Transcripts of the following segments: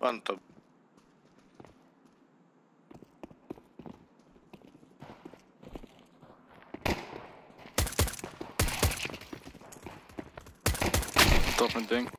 On top. Top en ding.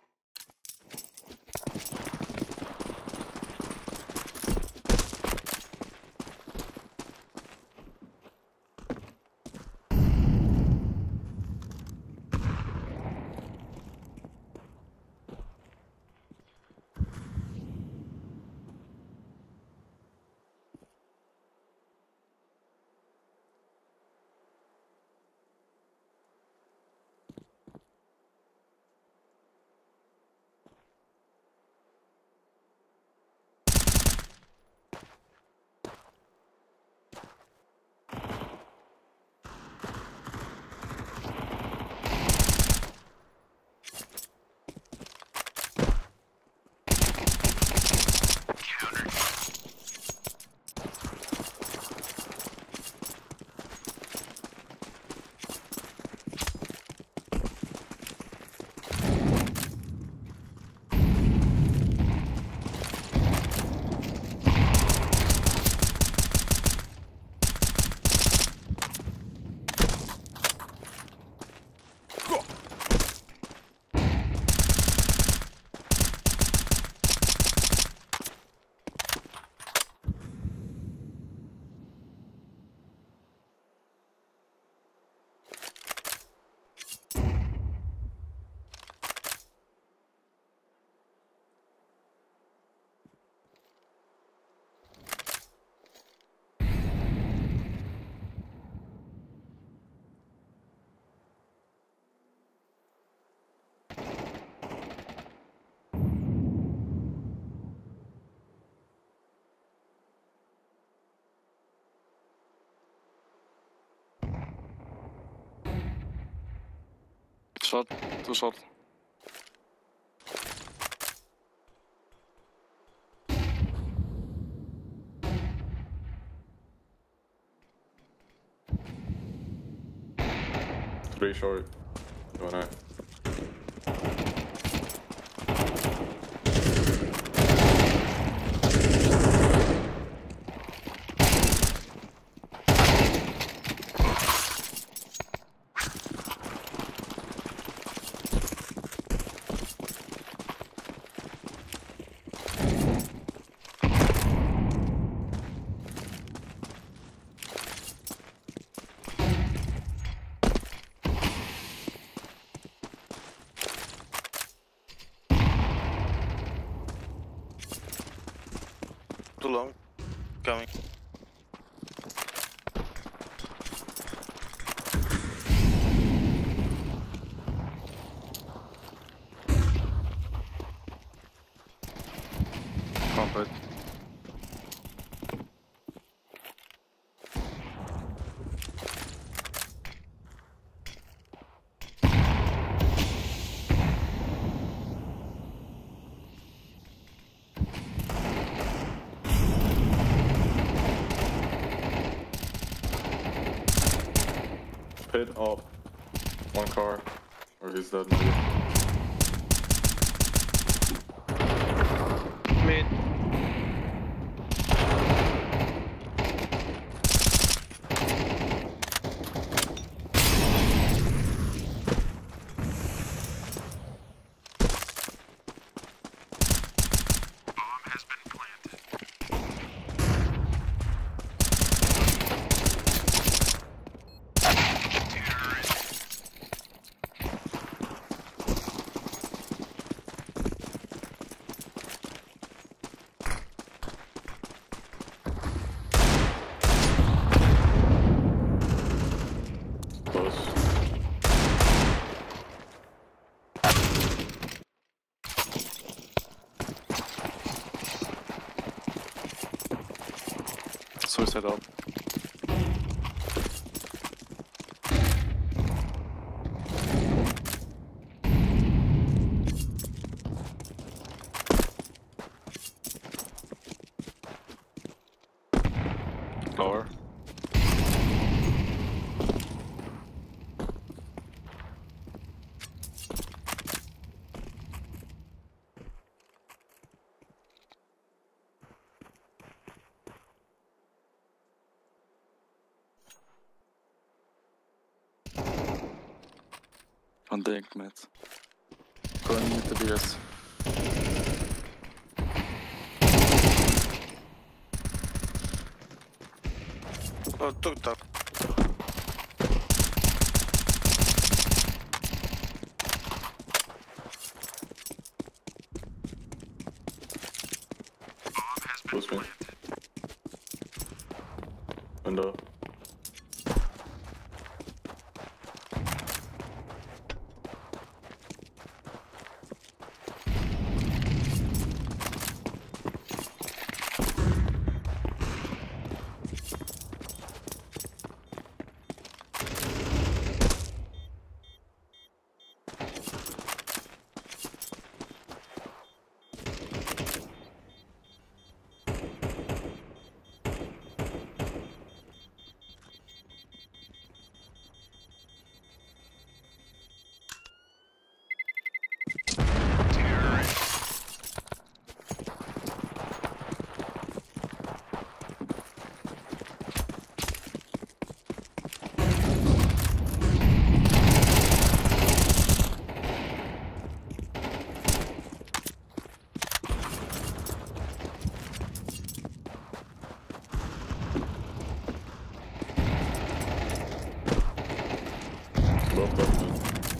Shot, 2 shot. Three short. Going out. Too long. Coming. Combat. Pit up. One car. Or he's dead maybe. Mid. Close. Suicide up. Lower. Van Dink mid. Going to BS. Oh, took that. Close me. Window. Both left mid.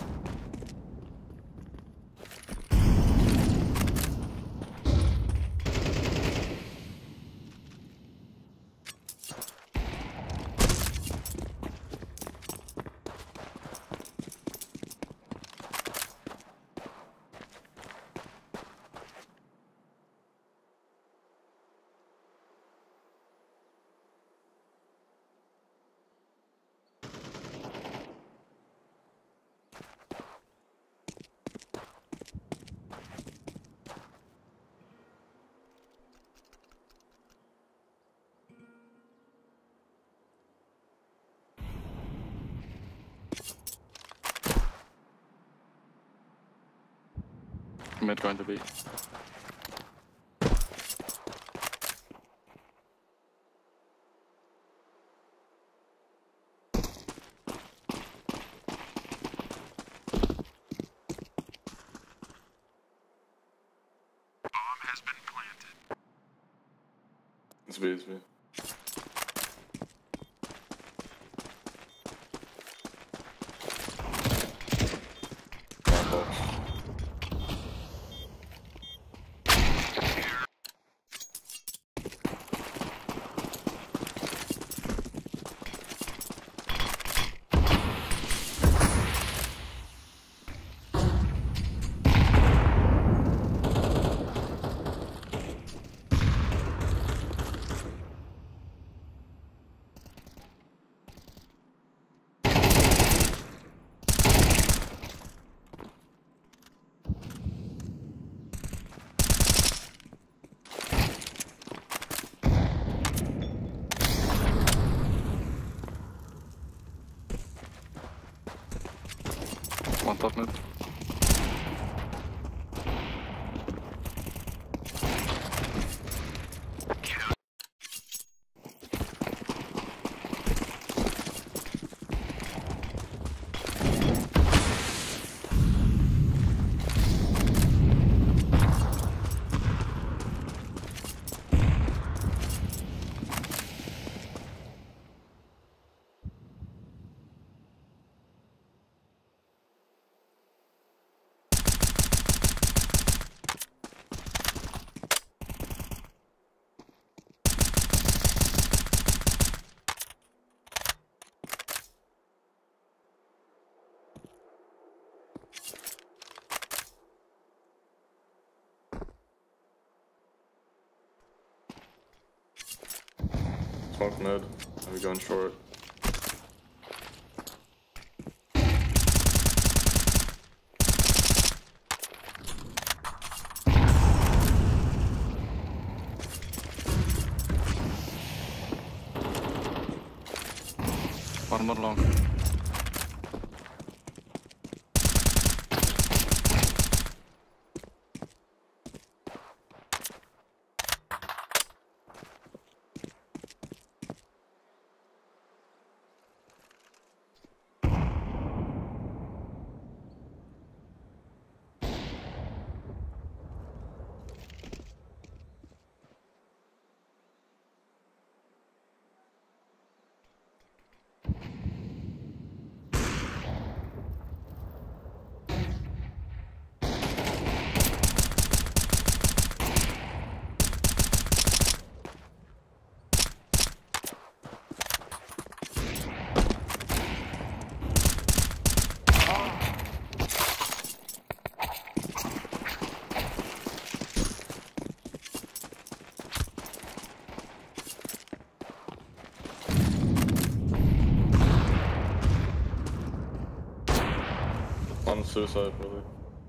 Mid going to be. It's B, it's B. Black box. One top mid. Smoke mid. Maybe going short. One more long. suicide, probably.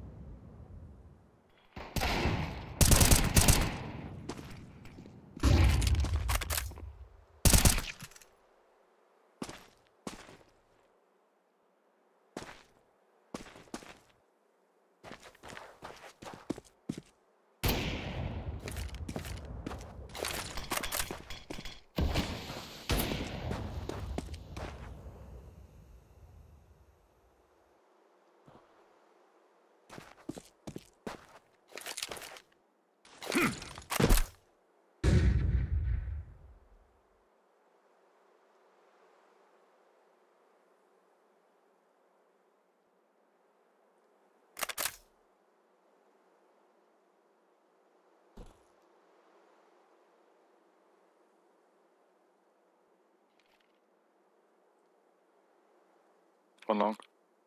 One long.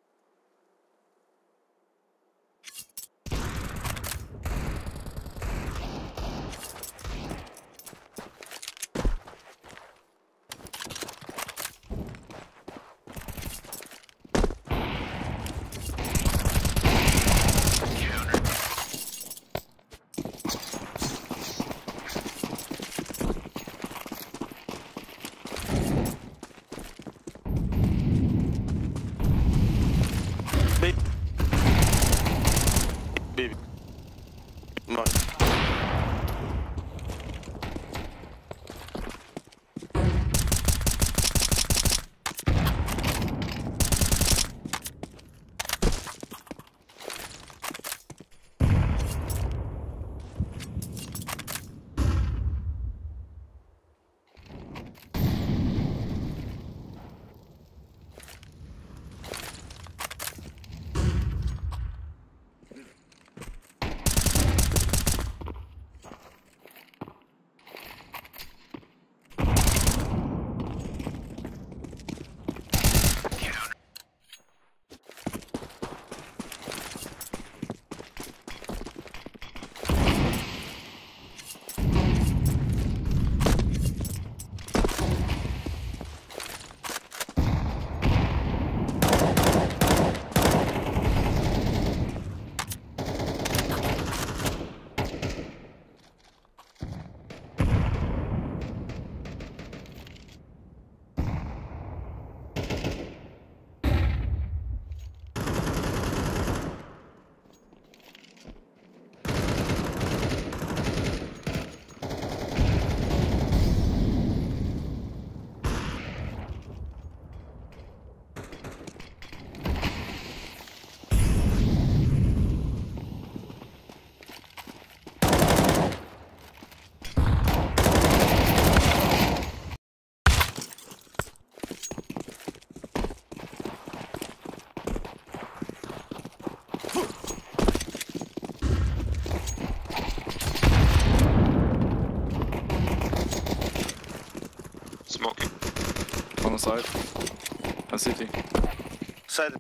Baby. Baby. Nice. Smoking. On the side. And city. Side.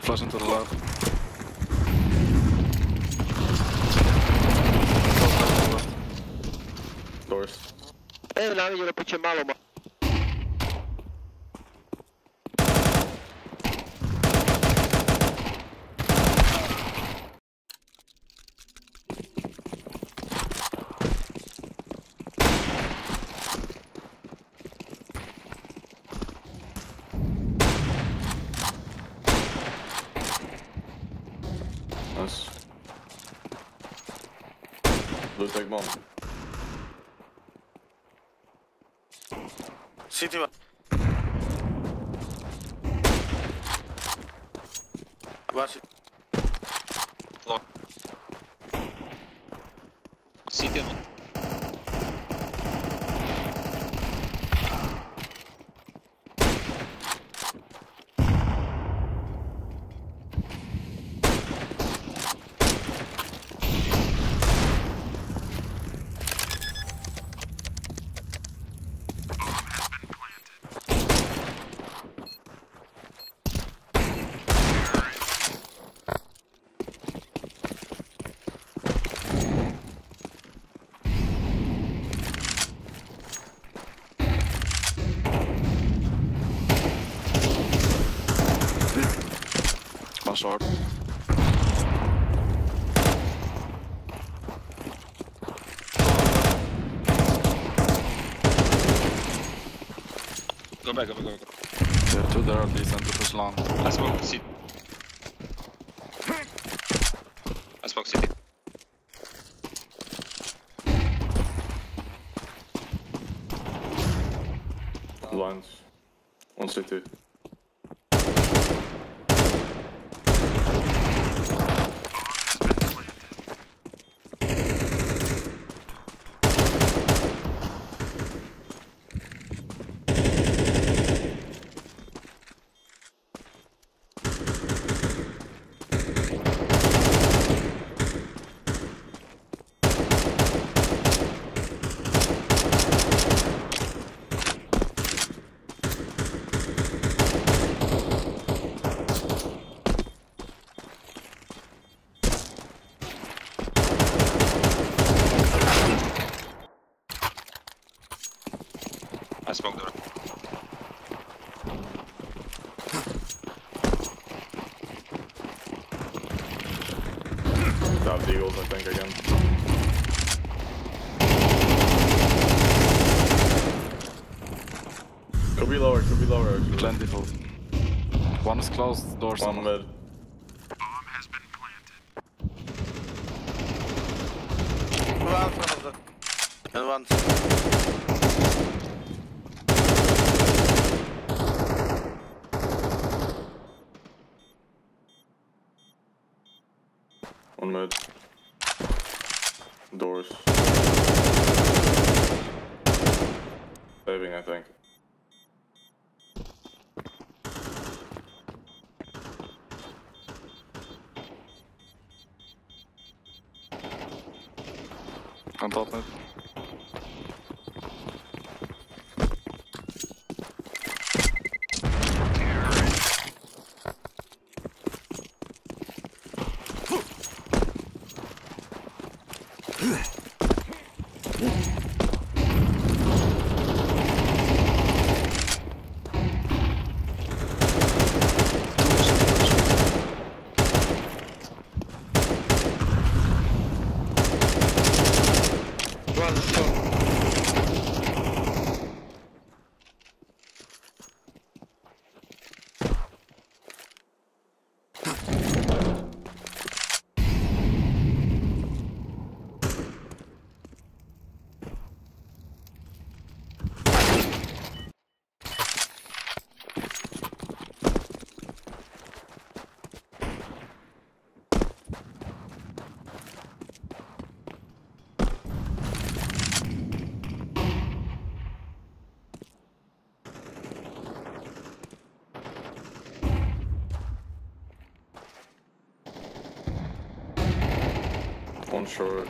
Flashing to the left. Doors. Na vidio opet će malo. Nice. Blue tag bomb. City va. One city. Long. City one. One short. Go back. There are two there at least and to push long. I smoke city. I smoke city. Lines. One city. I smoke door. That Eagles, I think, again. Could be lower actually. Plentiful. One is closed, doors One on. mid. One front of the. And one. One mid. Doors. Saving, I think. On top mid. One shot. One short.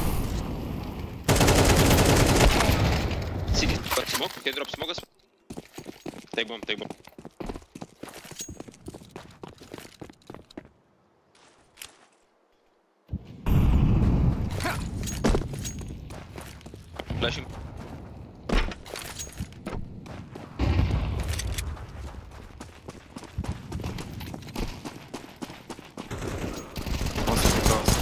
City got smoke. Can you drop smoke? Take bomb, take bomb. Flashing. One second cross.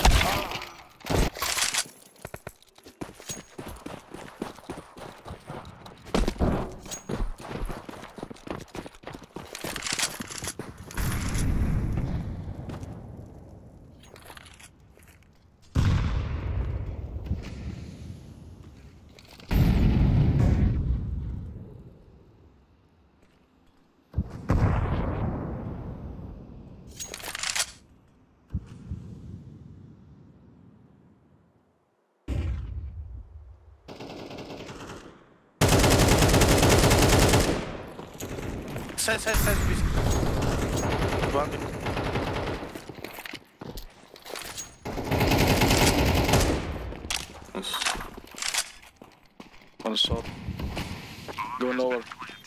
Side, please. One minute. Nice. One shot. Going over.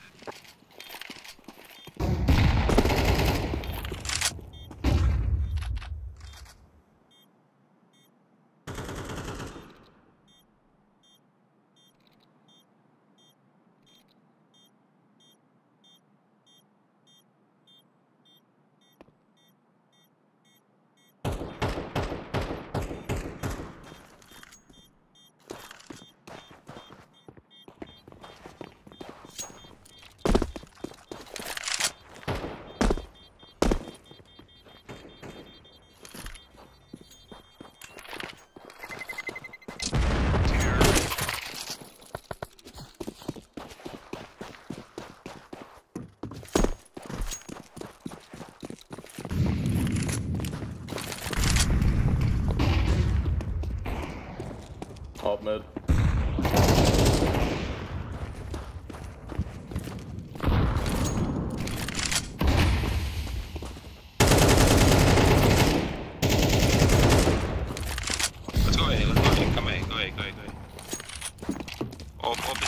Top mid. Let's go A, let's go A. Come A, go A, go A, go A. Open.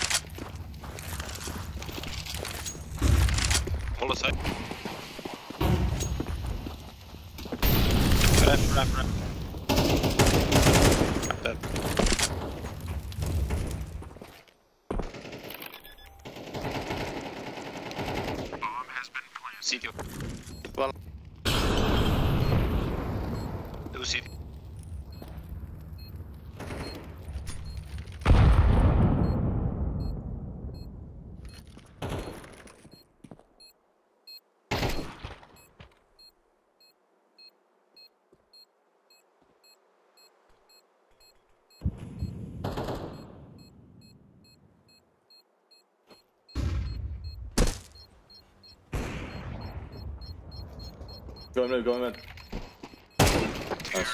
Hold aside. Ramp. Dead. CT. One. Do CT. Go in mid. Nice.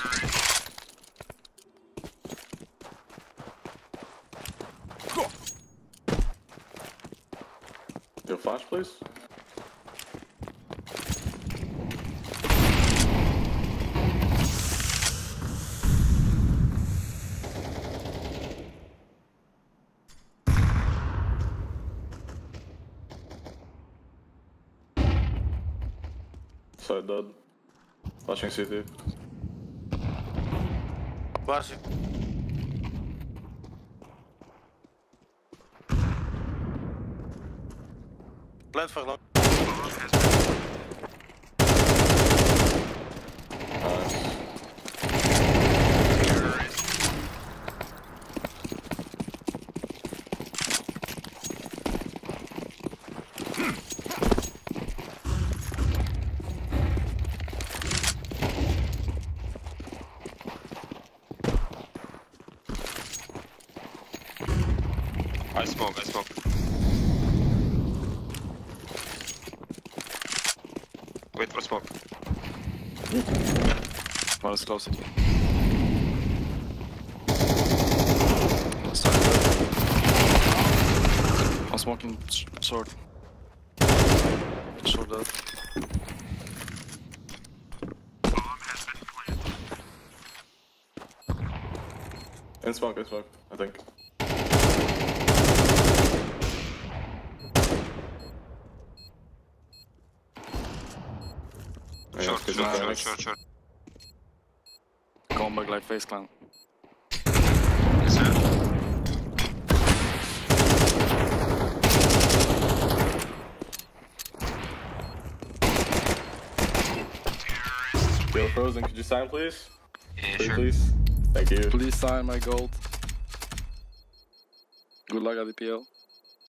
Your flash, please. Side dead. Flashing CT. Flashing. Plant for long. Nice. I smoke. Wait for smoke. One is close. I'm smoking short. Short dead. In smoke, I think. Good Short, mechanics. short. Going back like face clown. Yes, sir. Yo, Frozen, could you sign, please? Yeah, Please, sure. please. Thank you. Please sign my gold. Good luck at the PL.